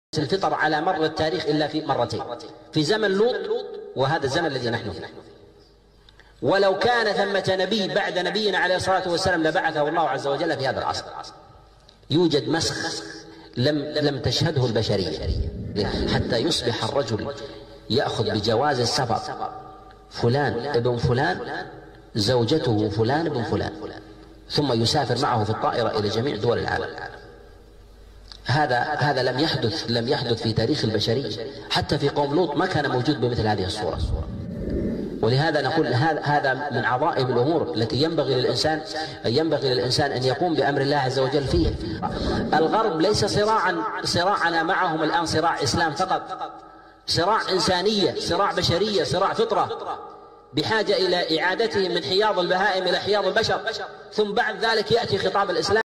الفطر على مر التاريخ إلا في مرتين، في زمن لوط وهذا الزمن الذي نحن فيه. ولو كان ثمة نبي بعد نبينا عليه الصلاة والسلام لبعثه الله عز وجل في هذا العصر. يوجد مسخ لم تشهده البشرية، حتى يصبح الرجل يأخذ بجواز السفر فلان ابن فلان زوجته فلان ابن فلان، ثم يسافر معه في الطائرة إلى جميع دول العالم. هذا لم يحدث في تاريخ البشرية، حتى في قوم لوط ما كان موجود بمثل هذه الصورة. ولهذا نقول هذا من عظائم الأمور التي ينبغي للإنسان أن يقوم بأمر الله عز وجل فيه. الغرب ليس صراعنا معهم الآن صراع إسلام فقط، صراع إنسانية، صراع بشرية، صراع فطرة، بحاجة إلى إعادتهم من حياض البهائم إلى حياض البشر، ثم بعد ذلك يأتي خطاب الإسلام.